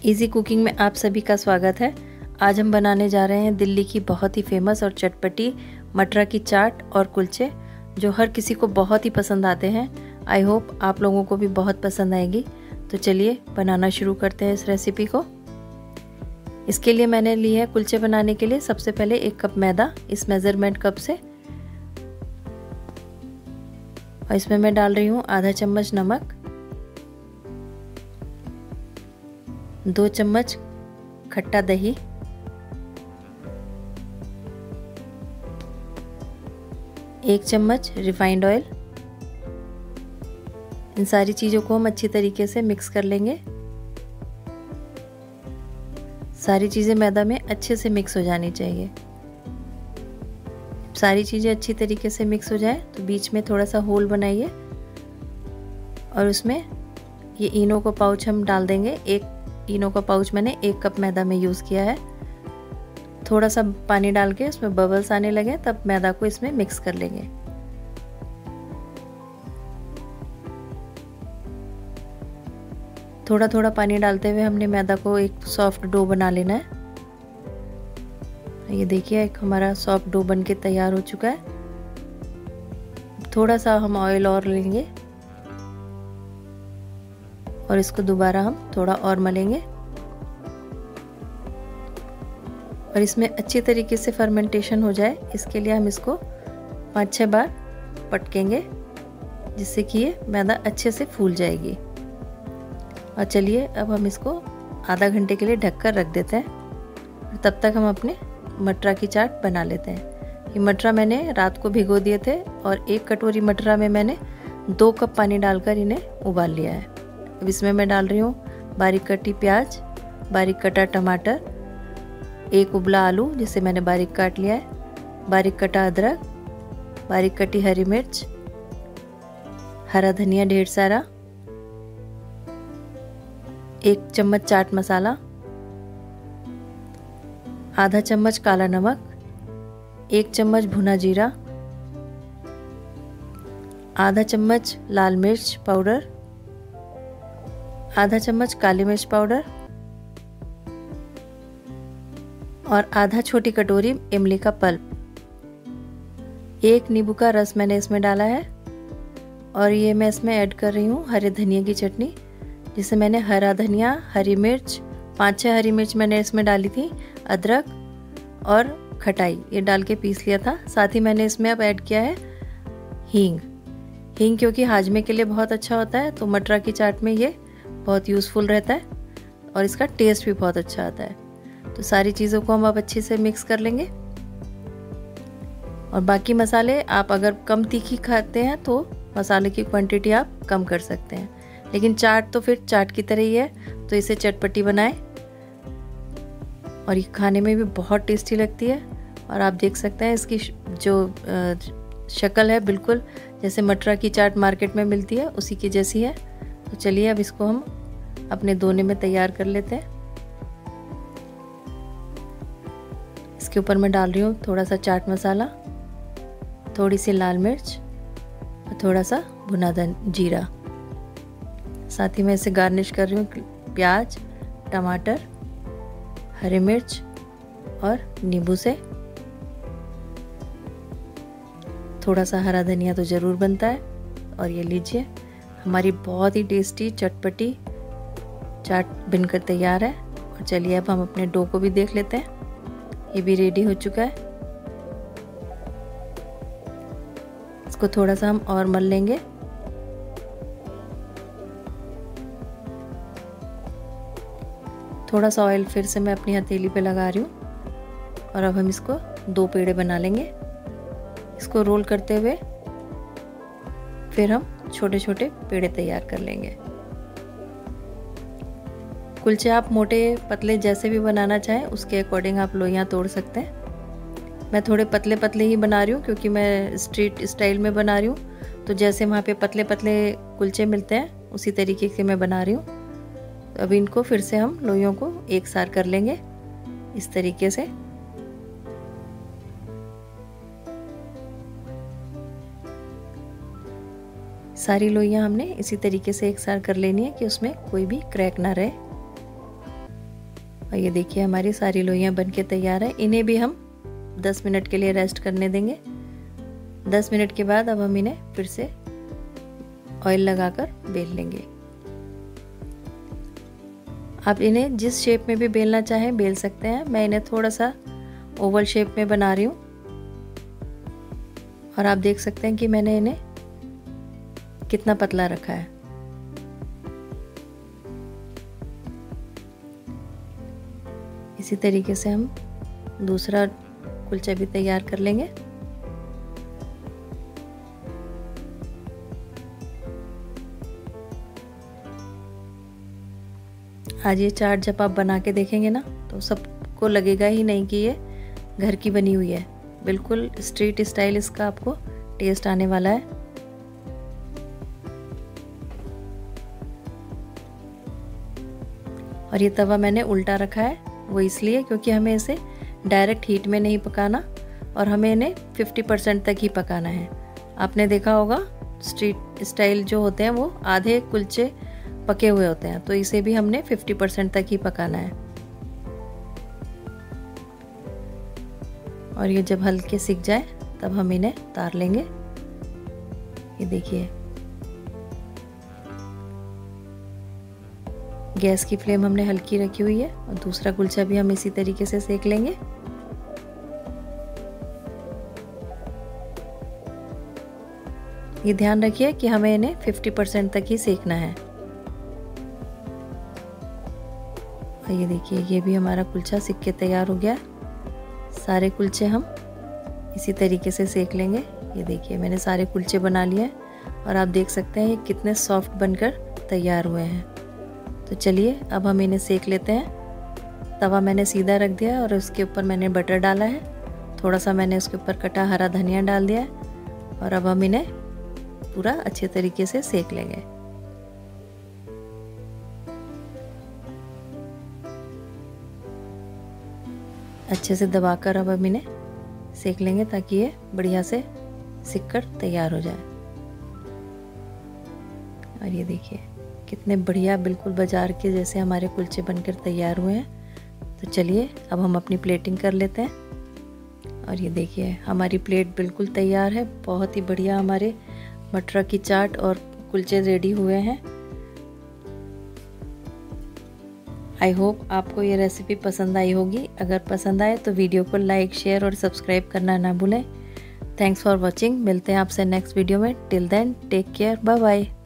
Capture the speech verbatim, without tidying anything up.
Easy cooking में आप सभी का स्वागत है। आज हम बनाने जा रहे हैं दिल्ली की बहुत ही फेमस और चटपटी मटरा की चाट और कुलचे, जो हर किसी को बहुत ही पसंद आते हैं। आई होप आप लोगों को भी बहुत पसंद आएगी। तो चलिए बनाना शुरू करते हैं इस रेसिपी को। इसके लिए मैंने ली है कुलचे बनाने के लिए सबसे पहले एक कप मैदा, इस मेजरमेंट कप से, और इसमें मैं डाल रही हूँ आधा चम्मच नमक, दो चम्मच खट्टा दही, एक चम्मच रिफाइंड ऑयल। इन सारी चीज़ों को हम अच्छी तरीके से मिक्स कर लेंगे। सारी चीज़ें मैदा में अच्छे से मिक्स हो जानी चाहिए। सारी चीज़ें अच्छी तरीके से मिक्स हो जाए तो बीच में थोड़ा सा होल बनाइए और उसमें ये इनो का पाउच हम डाल देंगे। एक इनो का पाउच मैंने एक कप मैदा में यूज़ किया है। थोड़ा सा पानी डाल के उसमें बबल्स आने लगे तब मैदा को इसमें मिक्स कर लेंगे। थोड़ा थोड़ा पानी डालते हुए हमने मैदा को एक सॉफ्ट डो बना लेना है। ये देखिए एक हमारा सॉफ्ट डो बन के तैयार हो चुका है। थोड़ा सा हम ऑयल और लेंगे और इसको दोबारा हम थोड़ा और मलेंगे और इसमें अच्छी तरीके से फर्मेंटेशन हो जाए, इसके लिए हम इसको पाँच छः बार पटकेंगे जिससे कि ये मैदा अच्छे से फूल जाएगी। और चलिए अब हम इसको आधा घंटे के लिए ढककर रख देते हैं और तब तक हम अपने मटरा की चाट बना लेते हैं। ये मटरा मैंने रात को भिगो दिए थे और एक कटोरी मटरा में मैंने दो कप पानी डालकर इन्हें उबाल लिया है। अब इसमें मैं डाल रही हूँ बारीक कटी प्याज, बारीक कटा टमाटर, एक उबला आलू जिसे मैंने बारीक काट लिया है, बारीक कटा अदरक, बारीक कटी हरी मिर्च, हरा धनिया ढेर सारा, एक चम्मच चाट मसाला, आधा चम्मच काला नमक, एक चम्मच भुना जीरा, आधा चम्मच लाल मिर्च पाउडर, आधा चम्मच काली मिर्च पाउडर और आधा छोटी कटोरी इमली का पल्प। एक नींबू का रस मैंने इसमें डाला है और ये मैं इसमें ऐड कर रही हूँ हरे धनिया की चटनी, जिसे मैंने हरा धनिया, हरी मिर्च, पाँच छः हरी मिर्च मैंने इसमें डाली थी, अदरक और खटाई ये डाल के पीस लिया था। साथ ही मैंने इसमें अब ऐड किया है हींग। हींग क्योंकि हाजमे के लिए बहुत अच्छा होता है तो मटरा की चाट में ये बहुत यूज़फुल रहता है और इसका टेस्ट भी बहुत अच्छा आता है। तो सारी चीज़ों को हम अब अच्छे से मिक्स कर लेंगे। और बाकी मसाले आप अगर कम तीखी खाते हैं तो मसाले की क्वांटिटी आप कम कर सकते हैं, लेकिन चाट तो फिर चाट की तरह ही है, तो इसे चटपटी बनाएं और ये खाने में भी बहुत टेस्टी लगती है। और आप देख सकते हैं इसकी जो शक्ल है बिल्कुल जैसे मटरा की चाट मार्केट में मिलती है उसी की जैसी है। तो चलिए अब इसको हम अपने दोने में तैयार कर लेते हैं। इसके ऊपर मैं डाल रही हूँ थोड़ा सा चाट मसाला, थोड़ी सी लाल मिर्च और थोड़ा सा भुना जीरा। साथ ही मैं इसे गार्निश कर रही हूँ प्याज, टमाटर, हरी मिर्च और नींबू से। थोड़ा सा हरा धनिया तो ज़रूर बनता है। और ये लीजिए हमारी बहुत ही टेस्टी चटपटी चाट बनकर तैयार है। और चलिए अब हम अपने डो को भी देख लेते हैं, ये भी रेडी हो चुका है। इसको थोड़ा सा हम और मल लेंगे। थोड़ा सा ऑयल फिर से मैं अपनी हथेली पे लगा रही हूँ और अब हम इसको दो पेड़े बना लेंगे। इसको रोल करते हुए फिर हम छोटे छोटे पेड़े तैयार कर लेंगे। कुलचे आप मोटे पतले जैसे भी बनाना चाहें उसके अकॉर्डिंग आप लोइयाँ तोड़ सकते हैं। मैं थोड़े पतले पतले ही बना रही हूँ क्योंकि मैं स्ट्रीट स्टाइल में बना रही हूँ, तो जैसे वहाँ पे पतले पतले कुलचे मिलते हैं उसी तरीके से मैं बना रही हूँ। तो अब इनको फिर से हम लोइयों को एक साथ कर लेंगे इस तरीके से। सारी लोइयाँ हमने इसी तरीके से एक साथ कर लेनी है कि उसमें कोई भी क्रैक ना रहे। और ये देखिए हमारी सारी लोइयाँ बनके तैयार है। इन्हें भी हम दस मिनट के लिए रेस्ट करने देंगे। दस मिनट के बाद अब हम इन्हें फिर से ऑयल लगाकर बेल लेंगे। आप इन्हें जिस शेप में भी बेलना चाहें बेल सकते हैं। मैं इन्हें थोड़ा सा ओवल शेप में बना रही हूँ और आप देख सकते हैं कि मैंने इन्हें कितना पतला रखा है। इसी तरीके से हम दूसरा कुलचा भी तैयार कर लेंगे। आज ये चाट जब आप बना के देखेंगे ना तो सबको लगेगा ही नहीं कि ये घर की बनी हुई है। बिल्कुल स्ट्रीट स्टाइल इसका आपको टेस्ट आने वाला है। और ये तवा मैंने उल्टा रखा है, वो इसलिए क्योंकि हमें इसे डायरेक्ट हीट में नहीं पकाना और हमें इन्हें पचास परसेंट तक ही पकाना है। आपने देखा होगा स्ट्रीट स्टाइल जो होते हैं वो आधे कुलचे पके हुए होते हैं, तो इसे भी हमने पचास परसेंट तक ही पकाना है। और ये जब हल्के सिक जाए तब हम इन्हें उतार लेंगे। ये देखिए गैस की फ्लेम हमने हल्की रखी हुई है और दूसरा कुलचा भी हम इसी तरीके से सेक लेंगे। ये ध्यान रखिए कि हमें इन्हें पचास परसेंट तक ही सेकना है। और ये देखिए ये भी हमारा कुलचा सिक के तैयार हो गया। सारे कुलचे हम इसी तरीके से सेक लेंगे। ये देखिए मैंने सारे कुलचे बना लिए और आप देख सकते हैं ये कितने सॉफ्ट बनकर तैयार हुए हैं। तो चलिए अब हम इन्हें सेक लेते हैं। तवा मैंने सीधा रख दिया और उसके ऊपर मैंने बटर डाला है। थोड़ा सा मैंने उसके ऊपर कटा हरा धनिया डाल दिया है और अब हम इन्हें पूरा अच्छे तरीके से सेक लेंगे। अच्छे से दबाकर अब हम इन्हें सेक लेंगे ताकि ये बढ़िया से सिक कर तैयार हो जाए। और ये देखिए कितने बढ़िया बिल्कुल बाजार के जैसे हमारे कुलचे बनकर तैयार हुए हैं। तो चलिए अब हम अपनी प्लेटिंग कर लेते हैं। और ये देखिए हमारी प्लेट बिल्कुल तैयार है। बहुत ही बढ़िया हमारे मटर की चाट और कुलचे रेडी हुए हैं। आई होप आपको ये रेसिपी पसंद आई होगी। अगर पसंद आए तो वीडियो को लाइक शेयर और सब्सक्राइब करना ना भूलें। Thanks for watching. मिलते हैं आपसे नेक्स्ट वीडियो में। Till then take care, bye bye.